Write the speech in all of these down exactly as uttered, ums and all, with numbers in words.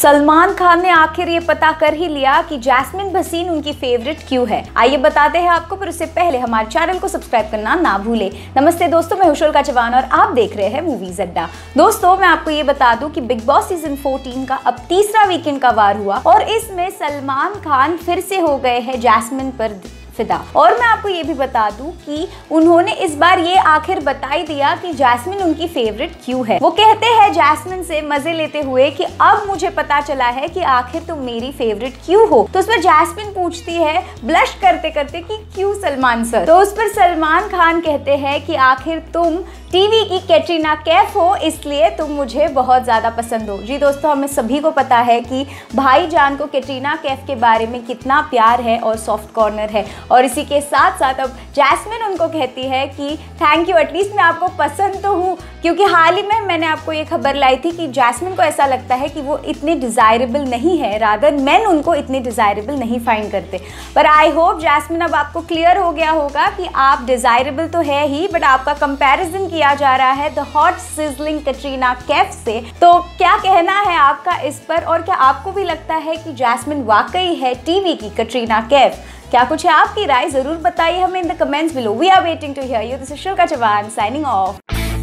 सलमान खान ने आखिर ये पता कर ही लिया कि जैस्मिन भसीन उनकी फेवरेट क्यों है। आइए बताते हैं आपको, पर उससे पहले हमारे चैनल को सब्सक्राइब करना ना भूले। नमस्ते दोस्तों, मैं हुशुल का चवान और आप देख रहे हैं मूवीज अड्डा। दोस्तों, मैं आपको ये बता दूं कि बिग बॉस सीजन चौदह का अब तीसरा वीकेंड का वार हुआ और इसमें सलमान खान फिर से हो गए हैं जैस्मिन पर फिदा। और मैं आपको ये भी बता दूं कि उन्होंने इस बार ये आखिर बता ही दिया कि जैस्मिन उनकी फेवरेट क्यों है। वो कहते हैं जैस्मिन से मजे लेते हुए कि अब मुझे पता चला है कि आखिर तुम मेरी फेवरेट क्यों हो। तो उस पर जैस्मिन पूछती है ब्लश करते करते कि क्यों सलमान सर। तो उस पर सलमान खान कहते हैं कि आखिर तुम टीवी की कैटरीना कैफ हो, इसलिए तुम मुझे बहुत ज़्यादा पसंद हो। जी दोस्तों, हमें सभी को पता है कि भाईजान को कैटरीना कैफ के बारे में कितना प्यार है और सॉफ्ट कॉर्नर है। और इसी के साथ साथ अब जैस्मिन उनको कहती है कि थैंक यू, एटलीस्ट मैं आपको पसंद तो हूँ। क्योंकि हाल ही में मैंने आपको ये खबर लाई थी कि जैस्मिन को ऐसा लगता है कि वो इतने डिज़ायरेबल नहीं है, रादर मैन उनको इतने डिज़ायरेबल नहीं फाइंड करते। पर आई होप जैस्मिन अब आपको क्लियर हो गया होगा कि आप डिज़ायरेबल तो है ही, बट आपका कंपैरिजन किया जा रहा है the hot sizzling Katrina Kaif से। तो क्या कहना है आपका इस पर, और क्या आपको भी लगता है कि जैस्मिन वाकई है टीवी की कैटरीना कैफ? क्या कुछ है आपकी राय, जरूर बताइए हमें in the comments below. We are waiting to hear you. This is हुशुल का Chavan signing off.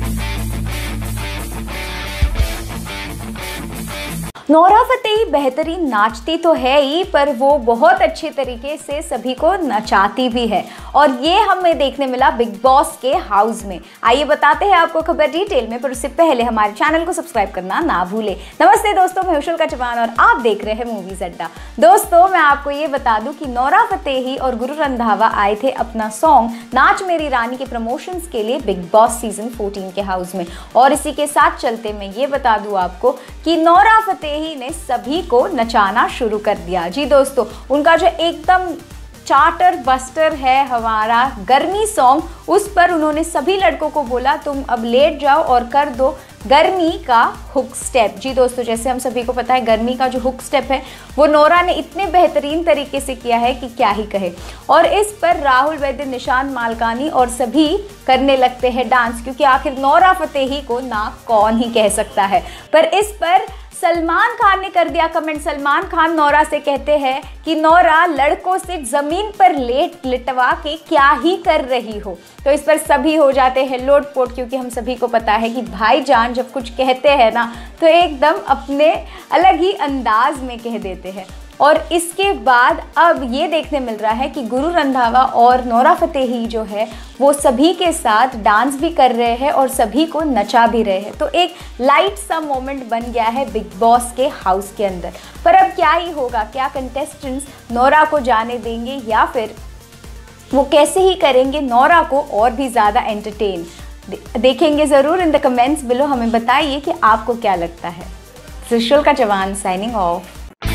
Nora Fatehi बेहतरीन नाचती तो है ही, पर वो बहुत अच्छे तरीके से सभी को नचाती भी है और ये हमें देखने मिला बिग बॉस के हाउस में। आइए बताते हैं आपको खबर डिटेल में, पर उससे पहले हमारे चैनल को सब्सक्राइब करना ना भूले। नमस्ते दोस्तों, मैं हुशुल का चवान और आप देख रहे हैं मूवीज अड्डा। दोस्तों, मैं आपको ये बता दूं कि नोरा फतेही और गुरु रंधावा आए थे अपना सॉन्ग नाच मेरी रानी के प्रमोशंस के लिए बिग बॉस सीजन चौदह के हाउस में। और इसी के साथ चलते मैं ये बता दूं आपको कि नोरा फतेही ने सभी को नचाना शुरू कर दिया। जी दोस्तों, उनका जो एकदम चार्टर बस्टर है हमारा गर्मी सॉन्ग, उस पर उन्होंने सभी लड़कों को बोला तुम अब लेट जाओ और कर दो गर्मी का हुक स्टेप। जी दोस्तों, जैसे हम सभी को पता है गर्मी का जो हुक स्टेप है वो नोरा ने इतने बेहतरीन तरीके से किया है कि क्या ही कहे। और इस पर राहुल वैद्य, निशान मालकानी और सभी करने लगते हैं डांस, क्योंकि आखिर नोरा फतेही को ना कौन ही कह सकता है। पर इस पर सलमान खान ने कर दिया कमेंट। सलमान खान नोरा से कहते हैं कि नोरा लड़कों से जमीन पर लेट लिटवा के क्या ही कर रही हो। तो इस पर सभी हो जाते हैं लोटपोट, क्योंकि हम सभी को पता है कि भाईजान जब कुछ कहते हैं ना तो एकदम अपने अलग ही अंदाज में कह देते हैं। और इसके बाद अब ये देखने मिल रहा है कि गुरु रंधावा और नोरा फतेही जो है वो सभी के साथ डांस भी कर रहे हैं और सभी को नचा भी रहे हैं। तो एक लाइट सा मोमेंट बन गया है बिग बॉस के हाउस के अंदर। पर अब क्या ही होगा, क्या कंटेस्टेंट्स नोरा को जाने देंगे या फिर वो कैसे ही करेंगे नोरा को और भी ज़्यादा एंटरटेन? देखेंगे ज़रूर इन द कमेंट्स बिलो। हमें बताइए कि आपको क्या लगता है। हुशुल का चवान साइनिंग ऑफ।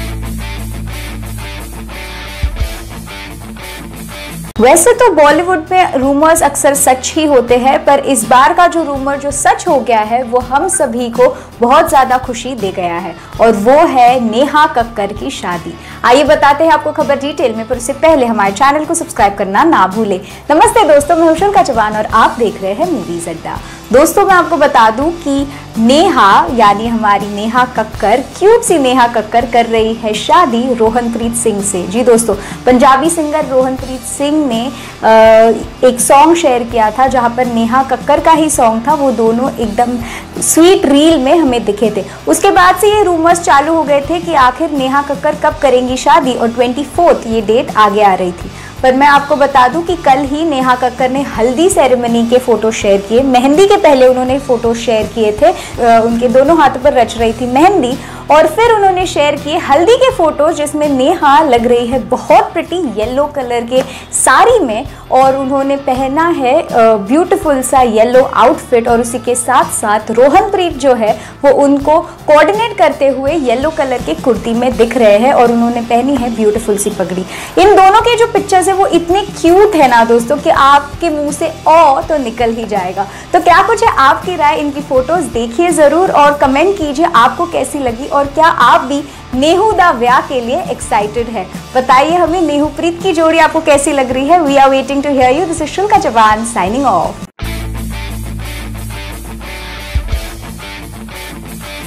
वैसे तो बॉलीवुड में रूमर्स अक्सर सच ही होते हैं, पर इस बार का जो रूमर जो सच हो गया है वो हम सभी को बहुत ज़्यादा खुशी दे गया है, और वो है नेहा कक्कर की शादी। आइए बताते हैं आपको खबर डिटेल में, पर उससे पहले हमारे चैनल को सब्सक्राइब करना ना भूले। नमस्ते दोस्तों, मैं हुशुल का चवान और आप देख रहे हैं मूवीज अड्डा। दोस्तों, मैं आपको बता दूं कि नेहा यानी हमारी नेहा कक्कर, क्यूट सी नेहा कक्कर कर रही है शादी रोहनप्रीत सिंह से। जी दोस्तों, पंजाबी सिंगर रोहनप्रीत सिंह ने एक सॉन्ग शेयर किया था जहां पर नेहा कक्कर का ही सॉन्ग था। वो दोनों एकदम स्वीट रील में हमें दिखे थे। उसके बाद से ये रूमर्स चालू हो गए थे कि आखिर नेहा कक्कर कब करेंगी शादी, और ट्वेंटी फोर्थ ये डेट आगे आ रही थी। पर मैं आपको बता दूं कि कल ही नेहा कक्कर ने हल्दी सेरेमनी के फोटो शेयर किए। मेहंदी के पहले उन्होंने फोटो शेयर किए थे, उनके दोनों हाथों पर रच रही थी मेहंदी, और फिर उन्होंने शेयर किए हल्दी के फोटो जिसमें नेहा लग रही है बहुत प्रिटी येलो कलर के साड़ी में, और उन्होंने पहना है ब्यूटीफुल सा येलो आउटफिट, और उसी के साथ साथ रोहनप्रीत जो है वो उनको कोऑर्डिनेट करते हुए येलो कलर के कुर्ती में दिख रहे हैं, और उन्होंने पहनी है ब्यूटीफुल सी पगड़ी। इन दोनों के जो पिक्चर्स है वो इतने क्यूट है ना दोस्तों कि आपके मुंह से ओ तो निकल ही जाएगा। तो क्या कुछ है आपकी राय, इनकी फोटोज देखिए जरूर और कमेंट कीजिए आपको कैसी लगी, और क्या आप भी नेहू दा व्याह के लिए एक्साइटेड है? बताइए हमें नेहू प्रीत की जोड़ी आपको कैसी लग रही है। We are waiting to hear you. This is हुशुल का चवान साइनिंग ऑफ।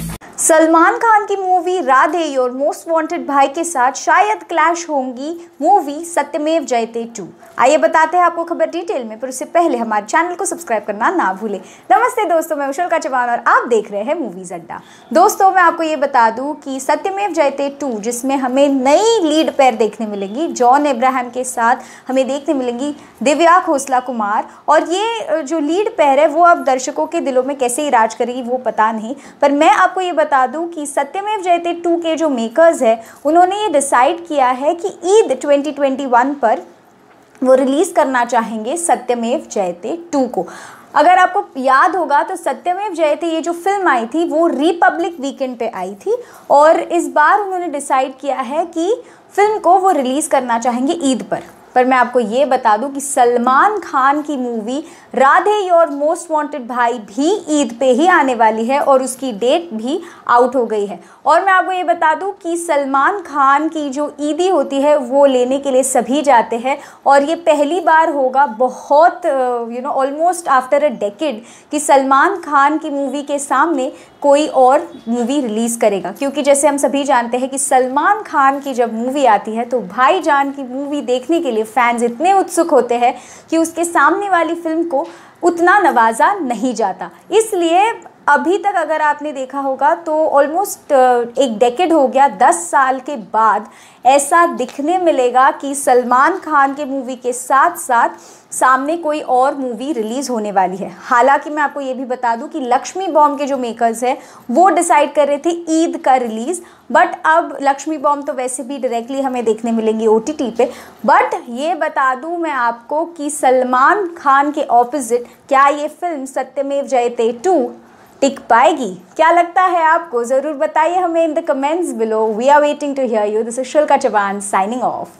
सलमान खान की movie Radhe your most wanted Bhai के साथ शायद क्लैश होंगी मूवी सत्यमेव जयते टू। आइए बताते हैं आपको खबर डिटेल में, पर उससे पहले हमारे चैनल को सब्सक्राइब करना ना भूलें। नमस्ते दोस्तों, मैं उशल चौहान और आप देख रहे हैं मूवीज अड्डा। दोस्तों मैं आपको ये बता दूं कि सत्यमेव जयते टू, जिसमें हमें नई लीड पेयर देखने मिलेंगी, जॉन अब्राहम के साथ हमें देखने मिलेंगी दिव्या खोसला कुमार, और ये जो लीड पेयर है वो अब दर्शकों के दिलों में कैसे ही राज करेगी वो पता नहीं। पर मैं आपको ये बता दूं कि सत्यमेव जयते टू के जो मेकर्स हैं उन्होंने ये डिसाइड किया है कि ईद ट्वेंटी ट्वेंटी वन पर वो रिलीज़ करना चाहेंगे सत्यमेव जयते टू को। अगर आपको याद होगा तो सत्यमेव जयते ये जो फिल्म आई थी वो रिपब्लिक वीकेंड पे आई थी, और इस बार उन्होंने डिसाइड किया है कि फिल्म को वो रिलीज़ करना चाहेंगे ईद पर। पर मैं आपको ये बता दूं कि सलमान खान की movie Radhe your most wanted Bhai भी ईद पे ही आने वाली है और उसकी डेट भी आउट हो गई है। और मैं आपको ये बता दूं कि सलमान खान की जो ईदी होती है वो लेने के लिए सभी जाते हैं, और ये पहली बार होगा बहुत you know almost after a decade कि सलमान खान की मूवी के सामने कोई और मूवी रिलीज़ करेगा, क्योंकि जैसे हम सभी जानते हैं कि सलमान खान की जब मूवी आती है तो भाईजान की मूवी देखने के लिए फैंस इतने उत्सुक होते हैं कि उसके सामने वाली फिल्म को उतना नवाजा नहीं जाता। इसलिए अभी तक अगर आपने देखा होगा तो ऑलमोस्ट एक डेकेड हो गया, दस साल के बाद ऐसा दिखने मिलेगा कि सलमान खान के मूवी के साथ साथ सामने कोई और मूवी रिलीज़ होने वाली है। हालांकि मैं आपको ये भी बता दूं कि लक्ष्मी बॉम्ब के जो मेकर्स हैं वो डिसाइड कर रहे थे ईद का रिलीज़, बट अब लक्ष्मी बॉम्ब तो वैसे भी डायरेक्टली हमें देखने मिलेंगी ओ टी टी पे। बट ये बता दूं मैं आपको कि सलमान खान के ऑपोजिट क्या ये फिल्म सत्यमेव जयते टू टिक पाएगी? क्या लगता है आपको? ज़रूर बताइए हमें in the comments below. We are waiting to hear you. This is Shulka Chauhan signing off.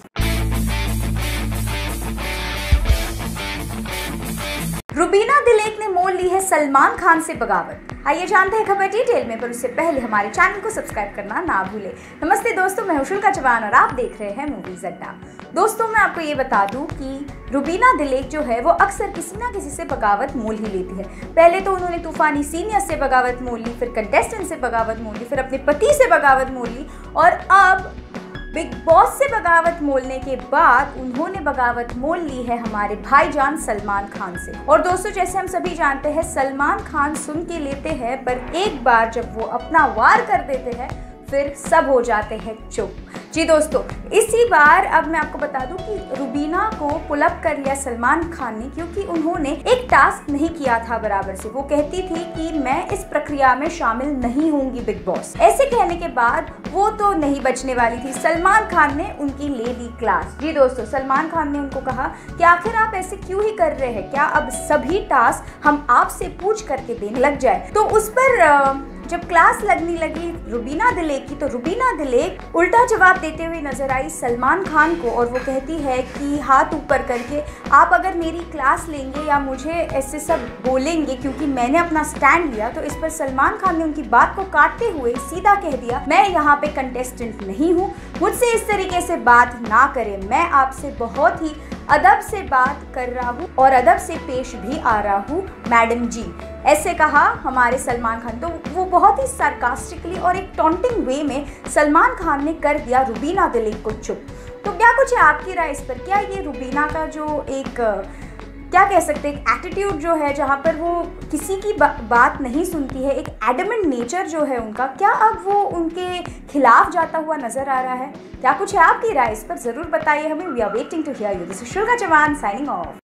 Rubina Dilaik ने मोल ली है सलमान खान से बगावत। आइए जानते हैं खबर डिटेल में, पर उससे पहले हमारे चैनल को सब्सक्राइब करना ना भूलें। नमस्ते दोस्तों, मैं शुल्का चौहान और आप देख रहे हैं मूवीज अड्डा। दोस्तों मैं आपको ये बता दूं कि रुबीना दिलेक जो है वो अक्सर किसी ना किसी से बगावत मोल ही लेती है। पहले तो उन्होंने तूफानी सीनियर से बगावत मोल ली, फिर कंटेस्टेंट से बगावत मोल ली, फिर अपने पति से बगावत मोल ली, और अब बिग बॉस से बगावत मोलने के बाद उन्होंने बगावत मोल ली है हमारे भाईजान सलमान खान से। और दोस्तों जैसे हम सभी जानते हैं सलमान खान सुन के लेते हैं, पर एक बार जब वो अपना वार कर देते हैं फिर सब हो जाते हैं चुप। जी दोस्तों, इसी बार अब मैं आपको बता दूं कि रुबीना को पुल अप कर लिया सलमान खान ने, क्योंकि उन्होंने एक टास्क नहीं किया था बराबर से। वो कहती थी कि मैं इस प्रक्रिया में शामिल नहीं होंगी बिग बॉस। ऐसे कहने के बाद वो तो नहीं बचने वाली थी। सलमान खान ने उनकी ले ली क्लास। जी दोस्तों, सलमान खान ने उनको कहा कि आखिर आप ऐसे क्यों ही कर रहे हैं, क्या अब सभी टास्क हम आपसे पूछ करके देने लग जाए? तो उस पर जब क्लास लगने लगी रुबीना दिलेक की, तो रुबीना दिलेक उल्टा जवाब देते हुए नजर आई सलमान खान को, और वो कहती है कि हाथ ऊपर करके आप अगर मेरी क्लास लेंगे या मुझे ऐसे सब बोलेंगे क्योंकि मैंने अपना स्टैंड लिया, तो इस पर सलमान खान ने उनकी बात को काटते हुए सीधा कह दिया, मैं यहाँ पे कंटेस्टेंट नहीं हूँ, मुझसे इस तरीके से बात ना करें, मैं आपसे बहुत ही अदब से बात कर रहा हूँ और अदब से पेश भी आ रहा हूँ मैडम जी। ऐसे कहा हमारे सलमान खान। तो वो बहुत ही सार्कास्टिकली और एक टॉन्टिंग वे में सलमान खान ने कर दिया रुबीना दिलेक को चुप। तो क्या कुछ है आपकी राय इस पर? क्या ये रुबीना का जो एक क्या कह सकते हैं एटीट्यूड जो है, जहाँ पर वो किसी की बा, बात नहीं सुनती है, एक एडमेंट नेचर जो है उनका, क्या अब वो उनके खिलाफ जाता हुआ नजर आ रहा है? क्या कुछ है आपकी राय इस पर? जरूर बताइए हमें। We are waiting to hear you. This is Shulka Chauhan signing off.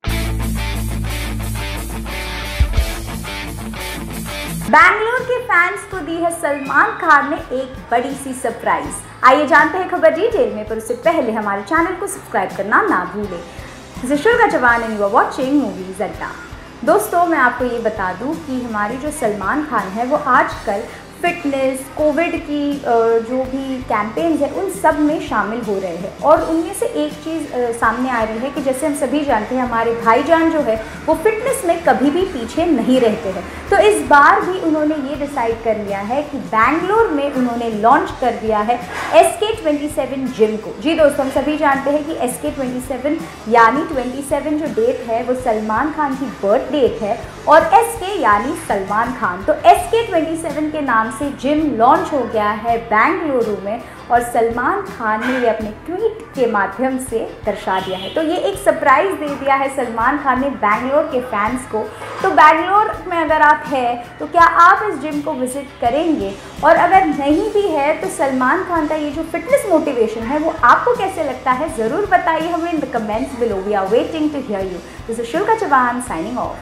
Bangalore के फैंस को दी है सलमान खान ने एक बड़ी सी सरप्राइज। आइए जानते हैं खबर डिटेल में, पर उससे पहले हमारे चैनल को सब्सक्राइब करना ना भूलें। This is Shulka Chauhan and you are watching movies Adda. दोस्तों मैं आपको ये बता दूं कि हमारे जो सलमान खान है वो आजकल फिटनेस, कोविड की जो भी कैंपेन्स हैं उन सब में शामिल हो रहे हैं, और उनमें से एक चीज़ सामने आ रही है कि जैसे हम सभी जानते हैं हमारे भाईजान जो है वो फिटनेस में कभी भी पीछे नहीं रहते हैं। तो इस बार भी उन्होंने ये डिसाइड कर लिया है कि बैंगलोर में उन्होंने लॉन्च कर दिया है एस के ट्वेंटी सेवन जिम को। जी दोस्तों, हम सभी जानते हैं कि एस के ट्वेंटी सेवन यानी ट्वेंटी सेवन जो डेट है वो सलमान खान की बर्थ डेट है, और एस के यानी सलमान खान। तो एस के ट्वेंटी सेवन के नाम से जिम लॉन्च हो गया है बेंगलुरु में और सलमान खान ने ये अपने ट्वीट के माध्यम से दर्शा दिया है। तो ये एक सरप्राइज़ दे दिया है सलमान खान ने बेंगलोर के फैंस को। तो बेंगलोर में अगर आप हैं तो क्या आप इस जिम को विज़िट करेंगे, और अगर नहीं भी है तो सलमान खान का ये जो फिटनेस मोटिवेशन है वो आपको कैसे लगता है, ज़रूर बताइए हमें in the comments below. We are waiting to hear you. This is Shulka Chauhan signing off.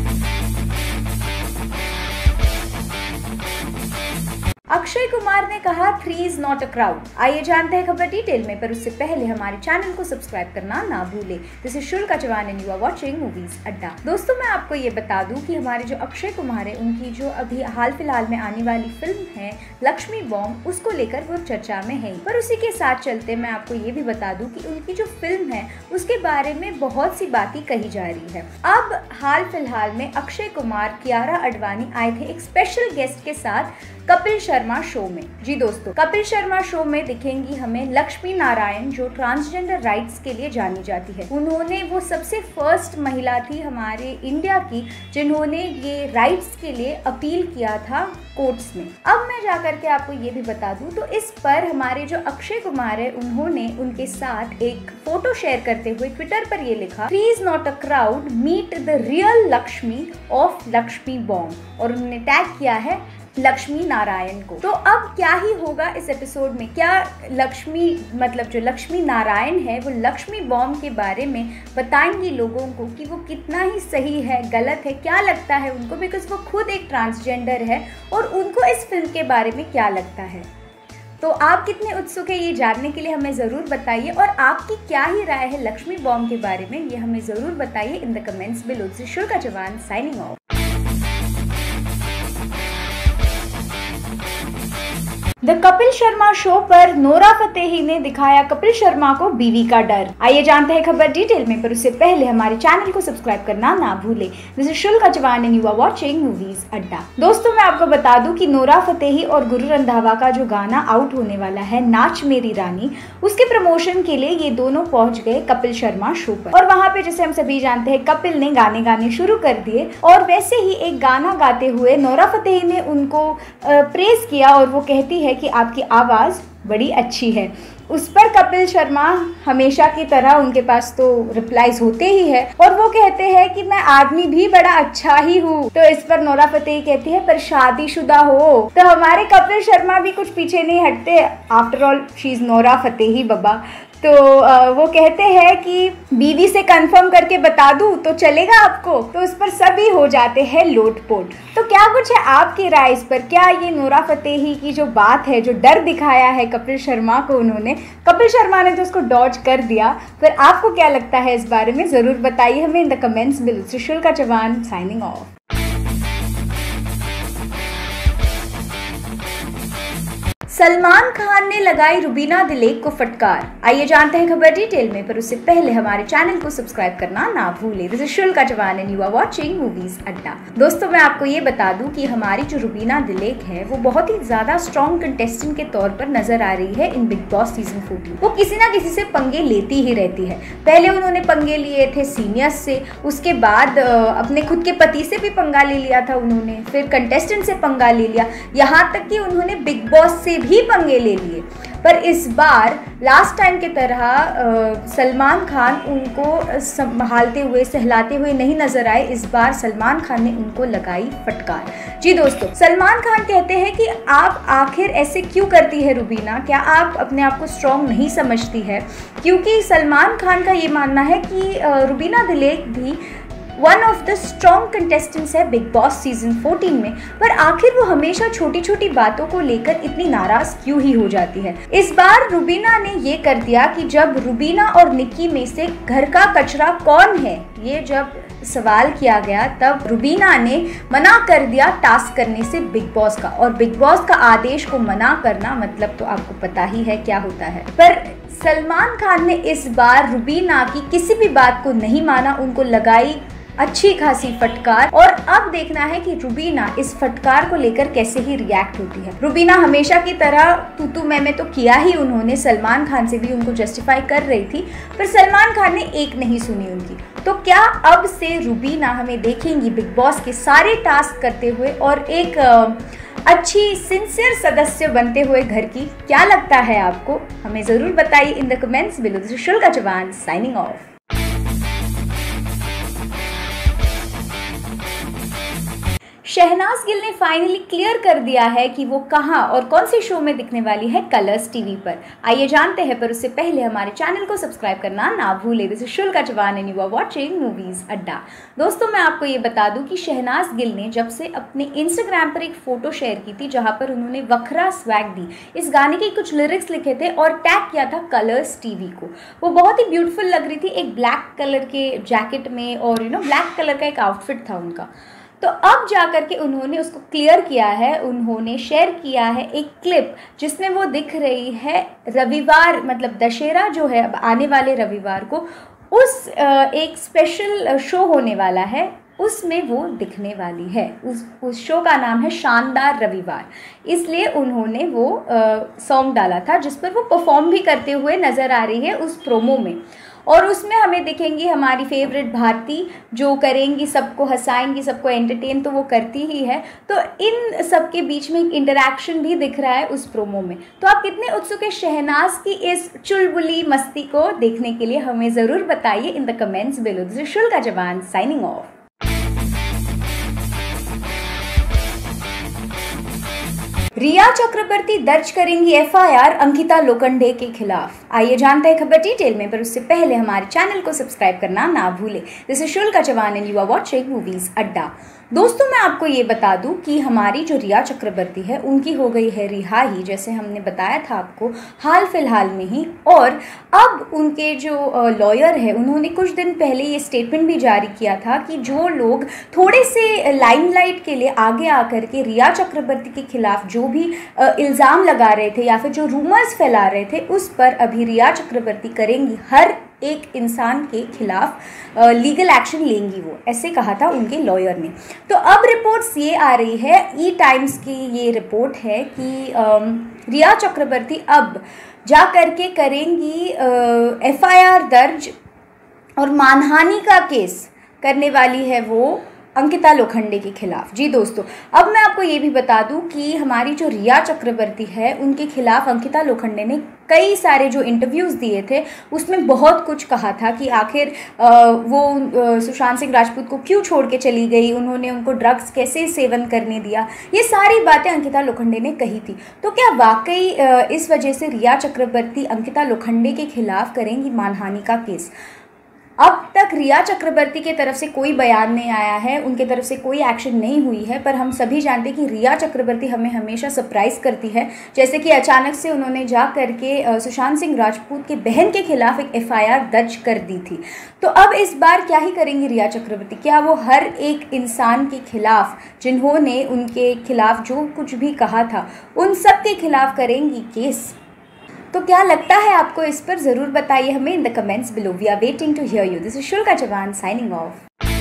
Akshay Kumar ने कहा three is not a crowd. आइए जानते हैं खबर डिटेल में, पर उससे पहले हमारे चैनल को सब्सक्राइब करना ना भूलें। This is Shulka Chauhan and you are watching movies Adda. दोस्तों मैं आपको ये बता दूं कि हमारे जो अक्षय कुमार है उनकी जो अभी हाल फिलहाल में आने वाली फिल्म है लक्ष्मी बॉम्ब, उसको लेकर वो चर्चा में है। पर उसी के साथ चलते मैं आपको ये भी बता दूं कि उनकी जो फिल्म है उसके बारे में बहुत सी बातें कही जा रही है। अब हाल फिलहाल में अक्षय कुमार, कियारा आडवाणी आए थे एक स्पेशल गेस्ट के साथ कपिल शर्मा शो में। जी दोस्तों, कपिल शर्मा शो में दिखेंगी हमें लक्ष्मी नारायण, जो ट्रांसजेंडर राइट्स के लिए जानी जाती है। उन्होंने वो सबसे फर्स्ट महिला थी हमारे इंडिया की जिन्होंने ये राइट्स के लिए अपील किया था कोर्ट्स में। अब मैं जाकर के आपको ये भी बता दूं तो इस पर हमारे जो अक्षय कुमार है उन्होंने उनके साथ एक फोटो शेयर करते हुए ट्विटर पर ये लिखा, three is not a crowd, meet the real Laxmi of Laxmi bomb, और उन्होंने टैग किया है लक्ष्मी नारायण को। तो अब क्या ही होगा इस एपिसोड में, क्या लक्ष्मी मतलब जो लक्ष्मी नारायण है वो लक्ष्मी बॉम्ब के बारे में बताएंगी लोगों को कि वो कितना ही सही है, गलत है, क्या लगता है उनको, बिकॉज वो खुद एक ट्रांसजेंडर है और उनको इस फिल्म के बारे में क्या लगता है। तो आप कितने उत्सुक है ये जानने के लिए हमें ज़रूर बताइए, और आपकी क्या ही राय है लक्ष्मी बॉम्ब के बारे में ये हमें ज़रूर बताइए in the comments below. This is Shulka Chauhan signing off. The Kapil Sharma show पर नोरा फतेही ने दिखाया कपिल शर्मा को बीवी का डर। आइए जानते हैं खबर डिटेल में, पर उससे पहले हमारे चैनल को सब्सक्राइब करना ना भूलें। This is Shulka Chauhan and you are watching movies Adda. दोस्तों मैं आपको बता दूं कि नोरा फतेही और गुरु रंधावा का जो गाना आउट होने वाला है नाच मेरी रानी, उसके प्रमोशन के लिए ये दोनों पहुंच गए कपिल शर्मा शो पर। और वहाँ पे जैसे हम सभी जानते हैं कपिल ने गाने गाने शुरू कर दिए, और वैसे ही एक गाना गाते हुए नोरा फतेही ने उनको प्रेज किया और वो कहती है कि आपकी आवाज़ बड़ी अच्छी है। उस पर कपिल शर्मा हमेशा की तरह, उनके पास तो रिप्लाईज होते ही है, और वो कहते हैं कि मैं आदमी भी बड़ा अच्छा ही हूँ। तो इस पर नोरा फतेही कहती है पर शादीशुदा हो। तो हमारे कपिल शर्मा भी कुछ पीछे नहीं हटते, after all she is Nora Fatehi बाबा। तो वो कहते हैं कि बीवी से कंफर्म करके बता दूं तो चलेगा आपको। तो उस पर सभी हो जाते हैं लोटपोट। तो क्या कुछ है आपकी राय इस पर, क्या ये नोरा फतेही की जो बात है, जो डर दिखाया है कपिल शर्मा को उन्होंने, कपिल शर्मा ने तो उसको डॉज कर दिया, फिर आपको क्या लगता है इस बारे में ज़रूर बताइए हमें in the comments below. Shulka Chauhan signing off. Salman Khan ने लगाई रुबीना दिलेक को फटकार। आइए जानते हैं खबर डिटेल में, पर उससे पहले हमारे चैनल को सब्सक्राइब करना ना भूलें। This is Shulka Chauhan and you are watching movies Adda. दोस्तों मैं आपको ये बता दूं कि हमारी जो रुबीना दिलेक है वो बहुत ही ज्यादा स्ट्रॉन्ग कंटेस्टेंट के तौर पर नजर आ रही है in Bigg Boss season fourteen. वो किसी ना किसी से पंगे लेती ही रहती है। पहले उन्होंने पंगे लिए थे सीनियर्स से, उसके बाद अपने खुद के पति से भी पंगा ले लिया था उन्होंने, फिर कंटेस्टेंट से पंगा ले लिया, यहाँ तक कि उन्होंने बिग बॉस से भी पंगे ले लिए। पर इस बार लास्ट टाइम की तरह सलमान खान उनको संभालते हुए, सहलाते हुए नहीं नजर आए। इस बार सलमान खान ने उनको लगाई फटकार। जी दोस्तों, सलमान खान कहते हैं कि आप आखिर ऐसे क्यों करती है रुबीना, क्या आप अपने आप को स्ट्रॉन्ग नहीं समझती है? क्योंकि सलमान खान का ये मानना है कि रुबीना दिलेक भी one of the strong contestants है बिग बॉस सीजन फोर्टीन में, पर आखिर वो हमेशा छोटी छोटी बातों को लेकर इतनी नाराज क्यों ही हो जाती है। इस बार रुबीना ने ये कर दिया कि जब रुबीना और निक्की में से घर का कचरा कौन है, ये जब सवाल किया गया तब रुबीना ने मना कर दिया टास्क करने से बिग बॉस का, और बिग बॉस का आदेश को मना करना मतलब तो आपको पता ही है क्या होता है। पर सलमान खान ने इस बार रुबीना की किसी भी बात को नहीं माना, उनको लगाई अच्छी खासी फटकार, और अब देखना है कि रुबीना इस फटकार को लेकर कैसे ही रिएक्ट होती है। रुबीना हमेशा की तरह तू तू मैं मैं तो किया ही उन्होंने, सलमान खान से भी उनको जस्टिफाई कर रही थी, पर सलमान खान ने एक नहीं सुनी उनकी। तो क्या अब से रुबीना हमें देखेंगी बिग बॉस के सारे टास्क करते हुए और एक अच्छी सिंसियर सदस्य बनते हुए घर की। क्या लगता है आपको? हमें ज़रूर बताइए in the comments below. This is Shulka Chauhan signing off. Shehnaaz Gill ने फाइनली क्लियर कर दिया है कि वो कहां और कौन से शो में दिखने वाली है कलर्स टीवी पर। आइए जानते हैं, पर उससे पहले हमारे चैनल को सब्सक्राइब करना ना भूलें। This is Shulka Chauhan and you are watching movies Adda. दोस्तों, मैं आपको ये बता दूं कि शहनाज गिल ने जब से अपने इंस्टाग्राम पर एक फोटो शेयर की थी जहां पर उन्होंने वखरा स्वैग दी, इस गाने के कुछ लिरिक्स लिखे थे और टैग किया था कलर्स टीवी को। वो बहुत ही ब्यूटीफुल लग रही थी एक ब्लैक कलर के जैकेट में, और यू नो ब्लैक कलर का एक आउटफिट था उनका। तो अब जा कर के उन्होंने उसको क्लियर किया है, उन्होंने शेयर किया है एक क्लिप जिसमें वो दिख रही है रविवार, मतलब दशहरा जो है अब आने वाले रविवार को, उस एक स्पेशल शो होने वाला है, उसमें वो दिखने वाली है। उस उस शो का नाम है शानदार रविवार, इसलिए उन्होंने वो सॉन्ग डाला था जिस पर वो परफॉर्म भी करते हुए नज़र आ रही है उस प्रोमो में। और उसमें हमें दिखेंगी हमारी फेवरेट भारती, जो करेंगी सबको हंसाएंगी, सबको एंटरटेन तो वो करती ही है। तो इन सब के बीच में एक इंटरैक्शन भी दिख रहा है उस प्रोमो में। तो आप कितने उत्सुक हैं शहनाज की इस चुलबुली मस्ती को देखने के लिए? हमें ज़रूर बताइए in the comments below. This is Shulka Chauhan signing off. Rhea Chakraborty दर्ज करेंगी F I R Ankita Lokhande के खिलाफ। आइए जानते हैं खबर डिटेल में, पर उससे पहले हमारे चैनल को सब्सक्राइब करना ना भूलें। This is Shulka Chauhan and you are watching movies Adda. दोस्तों, मैं आपको ये बता दूं कि हमारी जो रिया चक्रवर्ती है उनकी हो गई है रिहाई, जैसे हमने बताया था आपको हाल फिलहाल में ही। और अब उनके जो लॉयर है उन्होंने कुछ दिन पहले ये स्टेटमेंट भी जारी किया था कि जो लोग थोड़े से लाइमलाइट के लिए आगे आकर के रिया चक्रवर्ती के खिलाफ जो भी इल्ज़ाम लगा रहे थे या फिर जो रूमर्स फैला रहे थे, उस पर अभी रिया चक्रवर्ती करेंगी, हर एक इंसान के खिलाफ लीगल एक्शन लेंगी वो, ऐसे कहा था उनके लॉयर ने। तो अब रिपोर्ट्स ये आ रही है, ई टाइम्स की ये रिपोर्ट है कि आ, रिया चक्रवर्ती अब जा करके करेंगी एफ आई आर दर्ज और मानहानि का केस करने वाली है वो अंकिता लोखंडे के खिलाफ। जी दोस्तों, अब मैं आपको ये भी बता दूं कि हमारी जो रिया चक्रवर्ती है उनके खिलाफ अंकिता लोखंडे ने कई सारे जो इंटरव्यूज़ दिए थे उसमें बहुत कुछ कहा था कि आखिर वो सुशांत सिंह राजपूत को क्यों छोड़ के चली गई, उन्होंने उनको ड्रग्स कैसे सेवन करने दिया, ये सारी बातें अंकिता लोखंडे ने कही थी। तो क्या वाकई इस वजह से रिया चक्रवर्ती अंकिता लोखंडे के खिलाफ करेंगी मानहानि का केस? अब तक रिया चक्रवर्ती के तरफ से कोई बयान नहीं आया है, उनके तरफ से कोई एक्शन नहीं हुई है, पर हम सभी जानते हैं कि रिया चक्रवर्ती हमें हमेशा सरप्राइज़ करती है। जैसे कि अचानक से उन्होंने जा करके सुशांत सिंह राजपूत के बहन के खिलाफ एक एफ आई आर दर्ज कर दी थी। तो अब इस बार क्या ही करेंगी रिया चक्रवर्ती? क्या वो हर एक इंसान के खिलाफ जिन्होंने उनके खिलाफ जो कुछ भी कहा था उन सब के खिलाफ करेंगी केस? तो क्या लगता है आपको इस पर? ज़रूर बताइए हमें in the comments below. We are waiting to hear you. This is Shulka Chauhan signing off.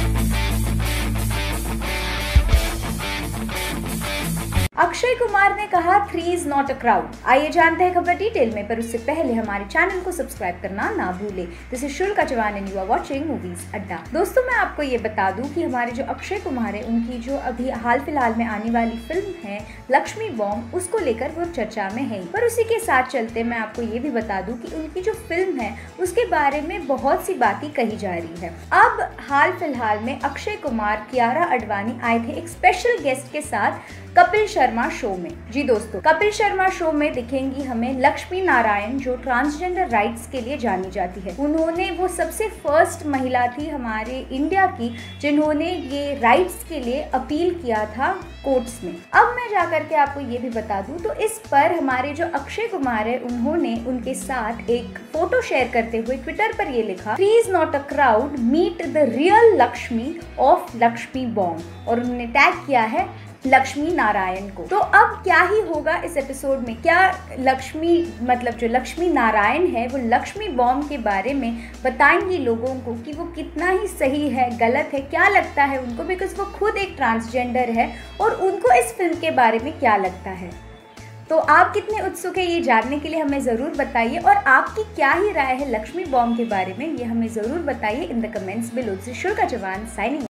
Akshay Kumar ने कहा three is not a crowd. आइए जानते हैं खबर डिटेल में, पर उससे पहले हमारे चैनल को सब्सक्राइब करना ना भूलें। This is Shulka Chauhan and you are watching movies Adda. दोस्तों, मैं आपको ये बता दूं कि हमारे जो अक्षय कुमार है उनकी जो अभी हाल फिलहाल में आने वाली फिल्म है लक्ष्मी बॉम्ब, उसको लेकर वो चर्चा में है। पर उसी के साथ चलते मैं आपको ये भी बता दूं कि उनकी जो फिल्म है उसके बारे में बहुत सी बातें कही जा रही है। अब हाल फिलहाल में अक्षय कुमार, कियारा आडवाणी आए थे एक स्पेशल गेस्ट के साथ कपिल शर्मा शो में। जी दोस्तों, कपिल शर्मा शो में दिखेंगी हमें लक्ष्मी नारायण, जो ट्रांसजेंडर राइट्स के लिए जानी जाती है। उन्होंने वो सबसे फर्स्ट महिला थी हमारे इंडिया की जिन्होंने ये राइट्स के लिए अपील किया था कोर्ट्स में। अब मैं जाकर के आपको ये भी बता दूं तो इस पर हमारे जो अक्षय कुमार है उन्होंने उनके साथ एक फोटो शेयर करते हुए ट्विटर पर ये लिखा, three is not a crowd, meet the real Laxmi of Laxmi bomb, और उन्होंने टैग किया है लक्ष्मी नारायण को। तो अब क्या ही होगा इस एपिसोड में? क्या लक्ष्मी मतलब जो लक्ष्मी नारायण है वो लक्ष्मी बॉम्ब के बारे में बताएंगी लोगों को कि वो कितना ही सही है, गलत है? क्या लगता है उनको, बिकॉज वो खुद एक ट्रांसजेंडर है, और उनको इस फिल्म के बारे में क्या लगता है? तो आप कितने उत्सुक है ये जानने के लिए हमें ज़रूर बताइए, और आपकी क्या ही राय है लक्ष्मी बॉम्ब के बारे में ये हमें ज़रूर बताइए in the comments below. Shulka Chauhan signing.